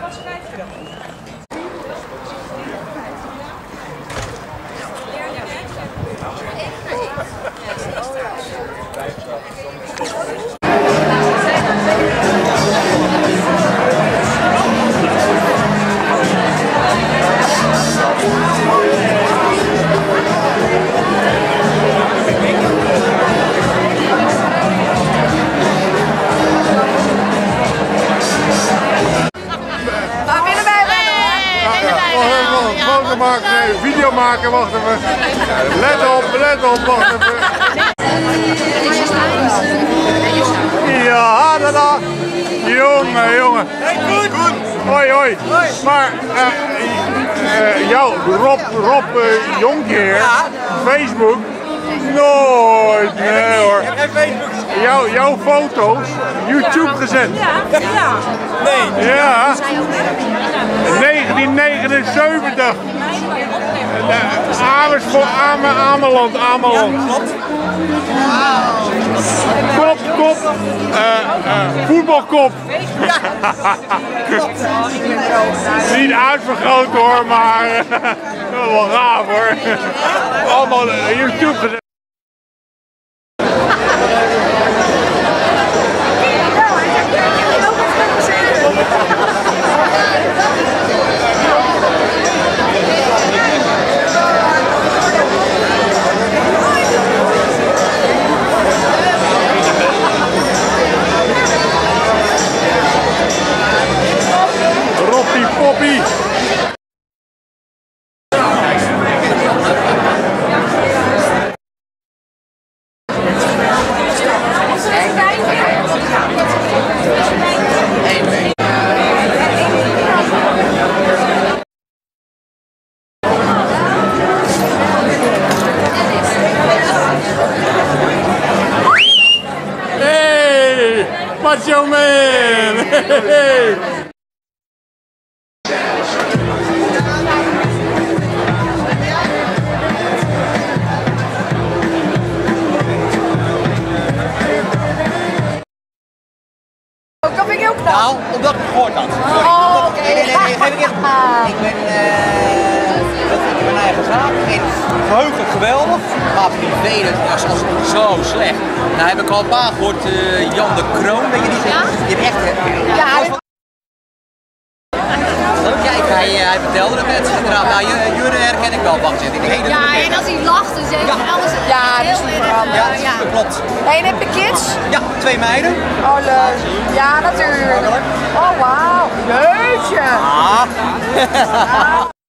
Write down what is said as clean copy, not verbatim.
Wat schrijf je dan? Nee, video maken, wacht even. Let op, wacht even. Ja, da. Jongen. Hey, goed. Hoi. Maar Rob Jonkheer, Facebook, nooit, nee hoor. Jouw foto's, YouTube gezet. Ja. Nee. Ja. 1979. Ameland. Kop. Voetbalkop. Ja. Niet uitvergroot hoor, maar wel gaaf hoor. Allemaal YouTube gezet. Poppy. Hey, Macho Man. Hey. Nou, omdat ik het gehoord had. Oh, oké. Nee, geef ik echt. Ik ben mijn eigen zaak. En geheugen geweldig, maar privé dat was zo slecht. Nou heb ik al een paar gehoord, Jan de Kroon, weet je die? Ja? Die heeft echt... Ja, Kijk, hij vertelde het net inderdaad. Nou, Jurre herken ik wel, wacht even. Ja, en als hij lacht, dan zeg je alles. Ja, dat is niet veranderd. Ja, dat klopt. En heb je kids? Ja, 2 meiden. Oh, leuk. Ja, natuurlijk. Oh, wauw. Heuveltje. Ah.